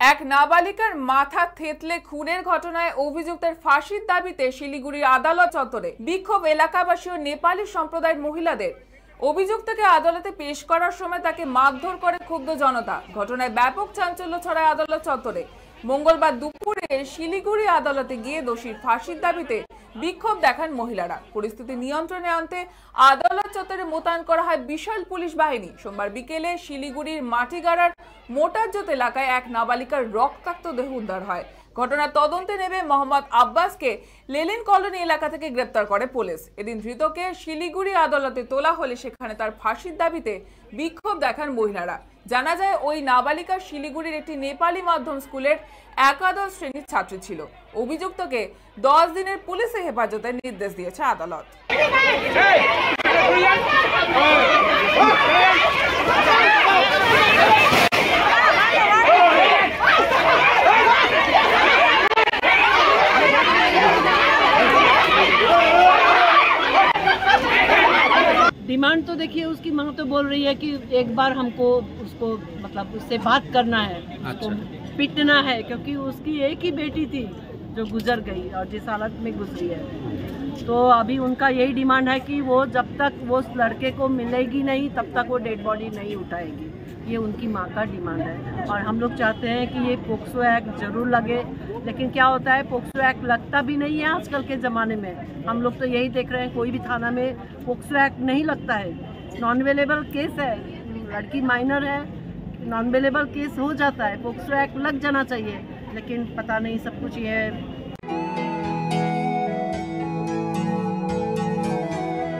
এক নাবালিকার মাথা থেতলে খুনের ঘটনায় অভিযুক্তের ফাঁসির দাবিতে শিলিগুড়ির আদালত চত্বরে বিক্ষোভ এলাকাবাসী ও নেপালি সম্প্রদায়ের মহিলাদের। অভিযুক্তকে আদালতে পেশ করার সময় তাকে মারধর করে ক্ষুব্ধ জনতা। ঘটনায় ব্যাপক চাঞ্চল্য ছড়ায় আদালত চত্বরে। মঙ্গলবার দুপুরে শিলিগুড়ি আদালতে গিয়ে দোষীর ফাঁসির দাবিতে বিক্ষোভ দেখান মহিলারা। পরিস্থিতি নিয়ন্ত্রণে আনতে আদালত চত্বরে মোতায়েন করা হয় বিশাল পুলিশ বাহিনী। সোমবার বিকেলে শিলিগুড়ির মাটিগাড়ার মোটারজোত এলাকায় এক নাবালিকার রক্তাক্ত দেহ উদ্ধার হয়। ঘটনার তদন্তে নেমে মোহাম্মদ আব্বাসকে লেলিন কলোনি এলাকা থেকে গ্রেপ্তার করে পুলিশ। এদিন ধৃতকে শিলিগুড়ি আদালতে তোলা হলে সেখানে তার ফাঁসির দাবিতে বিক্ষোভ দেখান মহিলারা। জানা যায় ওই নাবালিকা শিলিগুড়ির একটি নেপালি মাধ্যম স্কুলের একাদশ শ্রেণীর ছাত্রী ছিল। অভিযুক্তকে 10 দিনের পুলিশে হেফাজতের নির্দেশ দিয়েছে আদালত। डिमांड तो देखिए, उसकी माँ तो बोल रही है कि एक बार हमको उसको मतलब उससे बात करना है, उसको पिटना है, क्योंकि उसकी एक ही बेटी थी जो गुजर गई और जिस हालत में गुजरी है। तो अभी उनका यही डिमांड है कि वो जब तक वो उस लड़के को मिलेगी नहीं तब तक वो डेड बॉडी नहीं उठाएगी। ये उनकी माँ का डिमांड है और हम लोग चाहते हैं कि ये पोक्सो एक्ट ज़रूर लगे। लेकिन क्या होता है, पोक्सो एक्ट लगता भी नहीं है आजकल के ज़माने में। हम लोग तो यही देख रहे हैं, कोई भी थाना में पोक्सो एक्ट नहीं लगता है। नॉन अवेलेबल केस है, लड़की माइनर है, नॉन अवेलेबल केस हो जाता है। पोक्सो एक्ट लग जाना चाहिए, लेकिन पता नहीं, सब कुछ ये है।